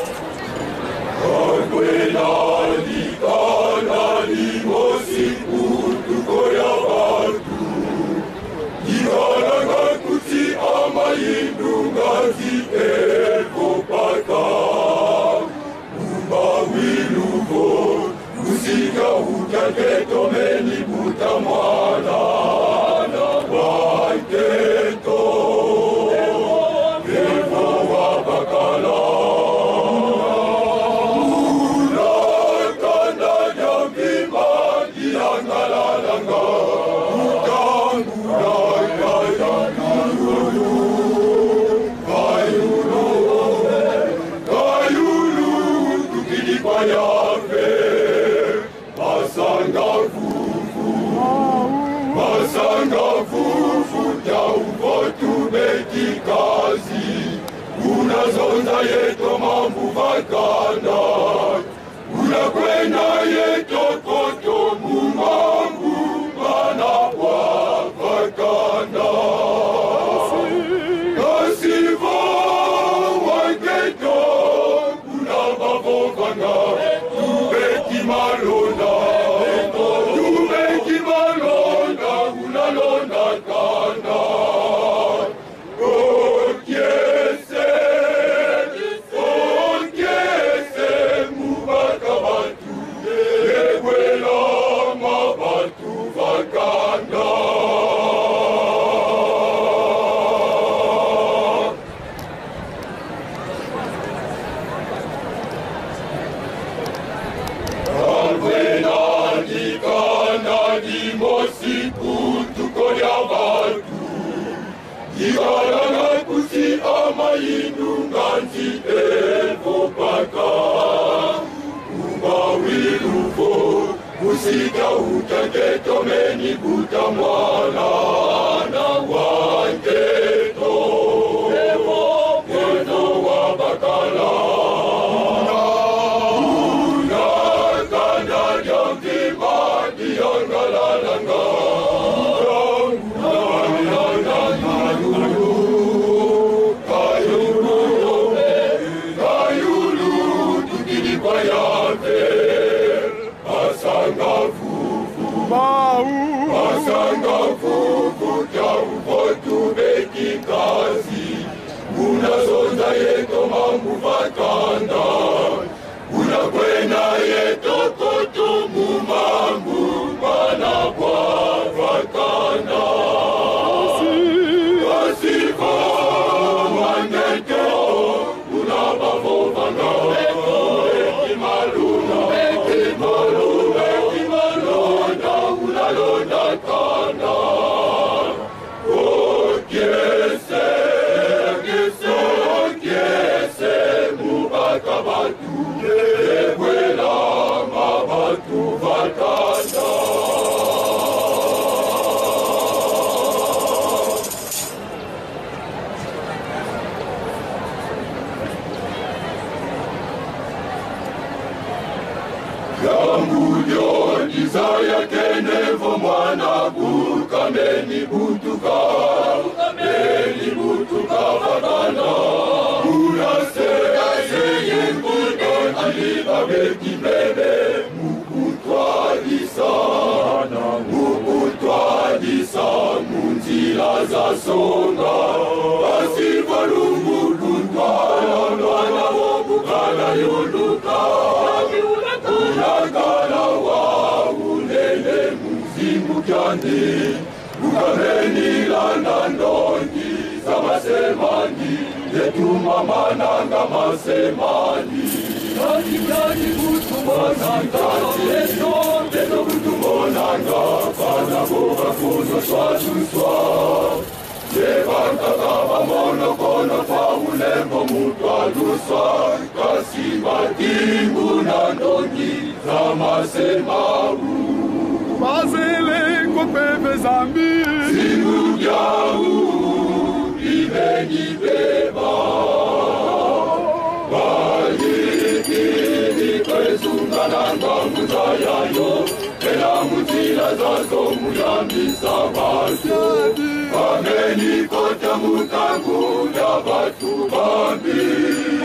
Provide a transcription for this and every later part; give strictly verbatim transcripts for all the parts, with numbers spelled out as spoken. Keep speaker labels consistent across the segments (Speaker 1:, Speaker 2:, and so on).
Speaker 1: Ameni kota mutangu ya batu bambi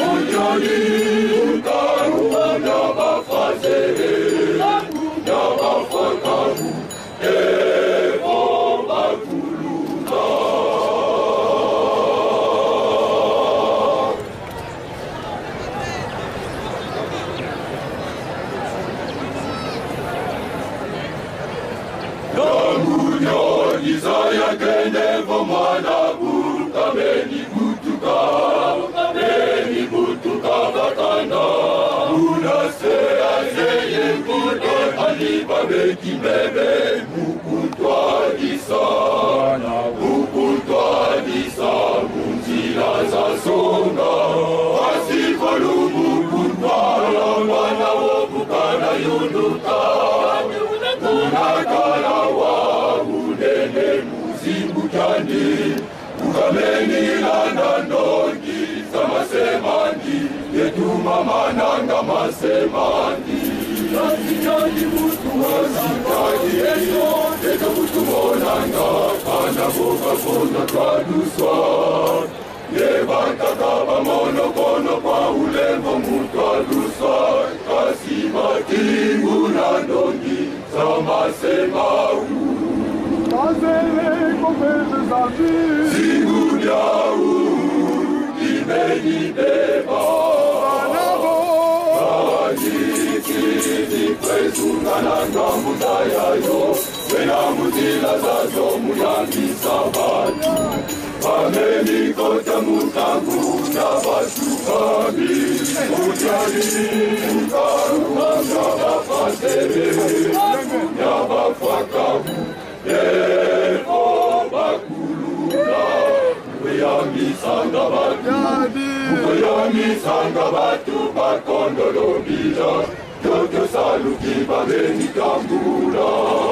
Speaker 1: Isaya kende vomana buka beni butuka beni butuka bakanda unase azeye kude aliba beki bebe bukutwa disa bukutwa disa munzila za songa asifolu bukutwa wana wobukana yunduka unakala wa unene muzimu kandi ukameni landa ndongi samasemandi yetuma mananga masemandi Yasijali mutu wasikaji yeso Yeto mutu monanga Kana boka kona kaduswa Yevantaka pamono kono kwa ulembo mutu aduswa Kasimati unandongi samasemau
Speaker 2: Azele kopeze zafi
Speaker 1: Sigudyau Imeni beba
Speaker 2: Anabo
Speaker 1: Ajikiti Kwezungananga mudayayo Wena mutila zazo muyangi sabatu Pameni kota mutangu Nabatu kami Mujali Mukaru Nabafasere Nabafakabu Eko bakulula Uyami sanga batu Uyami sanga batu Bakondolo bila Jojo saluki babeni kambula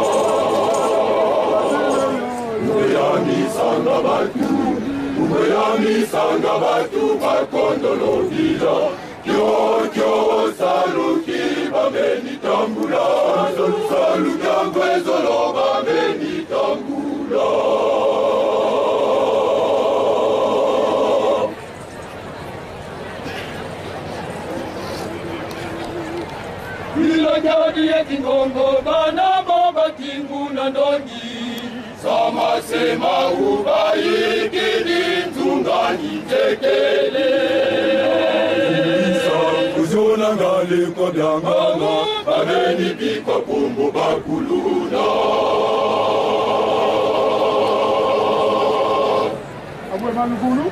Speaker 1: Uyami sanga batu Uyami sanga batu Bakondolo bila Jojo saluki babeni kambula Saluki angwezolo babeni kambula Ila jadi ya kingongo bana boba tingu na ndongi Sama sema ubaiki ni mtungani tekele Kuzona ngali kwa bianganga Babeni pikwa kumbu bakuluna
Speaker 2: Abwe manukulu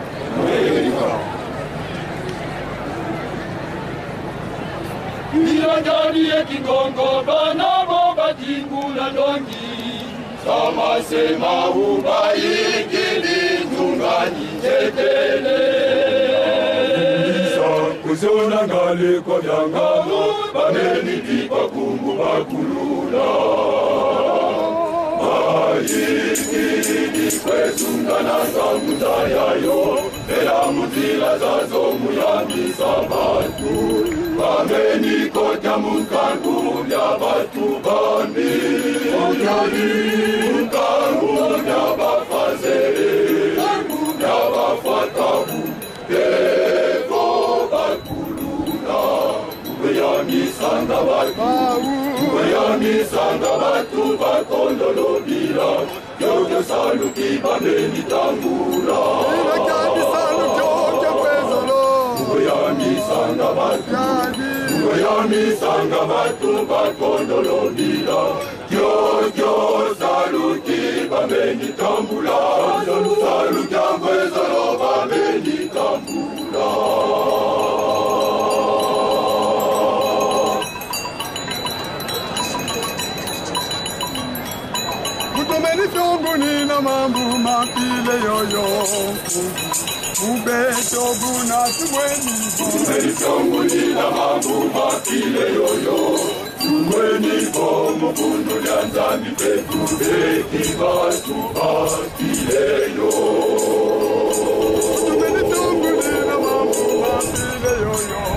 Speaker 1: Ila jadi ya kingongo bana boba tingu na ndongi Sama sema ubaiki ni mtungani tekele Kuzona ngali kwa bianganga Babeni pikwa kumbu bakuluna Ayiki kwezungana za mudayayo Ela mutila zazo muyami sabatu Babeni kota mukangu ya batu bambi Mujali mukangu ya bafazere Ya bafatabu Eko bakuluna Uyami sanga batu Uyami sanga batu bakondolo bila Jojo saluki babeni tambula
Speaker 2: Ilakadi salu jojo kwezolo
Speaker 1: Uyami sanga batu Uyami sanga batu bakondolo bila Jojo saluki babeni tambula Saluki angwezolo babeni tambula
Speaker 2: Kutomeni fyonguni na mambu mapile yoyo Ubeto guna tumweni
Speaker 1: Tumeni fyonguni na mambu mapile yoyo Tumweni bomo bundu lyanzami petu Beki batu mapile yo
Speaker 2: Kutomeni fyonguni na mambu mapile yoyo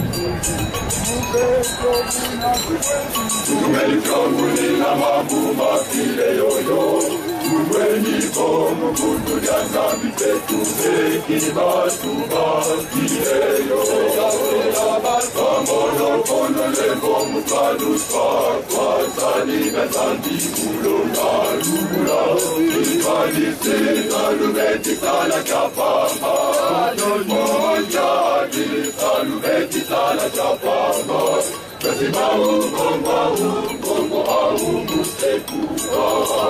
Speaker 2: Ubeto guna tumweni
Speaker 1: Tumeni fyonguni na mambu mapile yoyo Tumweni bomu kundu ya nami petu Eki batu bakileyo Kamono kono lembo mukaluswa Kwa zani bezandi kulo na lula Ikali sika lumeti kala chapama Moja dita lumeti kala chapama Kasima ukongo ukongo au musekuka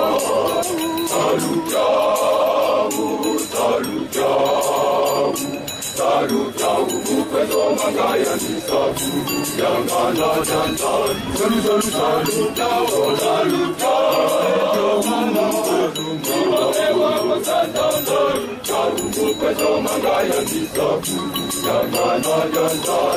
Speaker 1: Salutau, salutau, salutau, mukwezo mangaya ni sabu, yangana jantan. Salu salu salutau, salutau, salutau, mukwezo mangaya ni sabu, yangana jantan.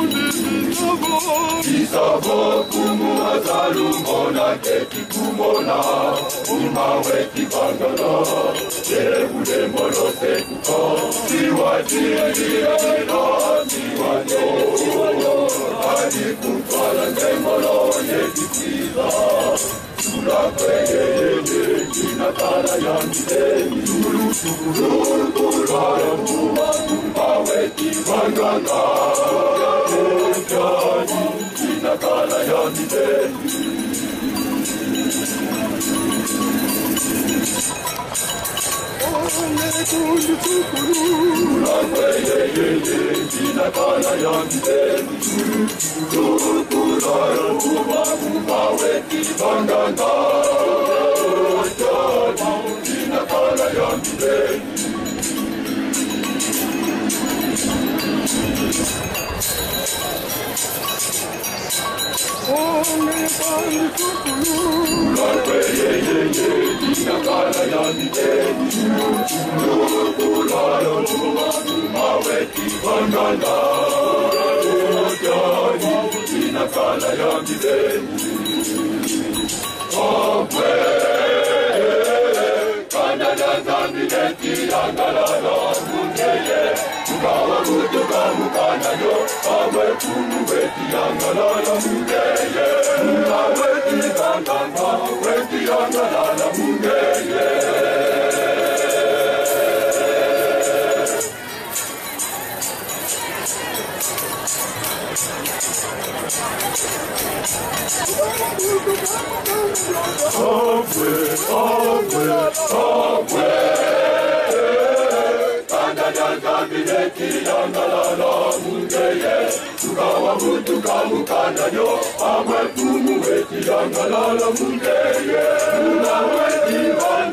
Speaker 1: Kisabo kumu azalu mona keki kumona, umawe kibangala, yeule molo sekuka, siwajiri ino, siwajo, hadi kutwala ndemolo yekitiza, tula kweye yeye, kinakala ya miteni, tulu tulu, tula ya muma, umawe kibangala, yekitiza, kinakala ya miteni, Ulawe ye ye ye, kinakala ya miteni, Tukula ya uma uma weki banganga, kinakala ya miteni. Ulawe ye ye ye, kinakala ya miteni, Tukula ya uma uma weki banganga, kinakala ya miteni. Omwe, kanada zambi neti yangalala mungeye, Tukawa kutuka mukana yo, Awe kumu weti yangalala mungeye, Awe tikanganga, weti yangalala mungeye. Omwe, omwe, omwe, Kandada zambi neti yangalala mungeye, Tukawa kutuka mukana yo, Awe kumu weti yangalala mungeye, Awe tikanganga.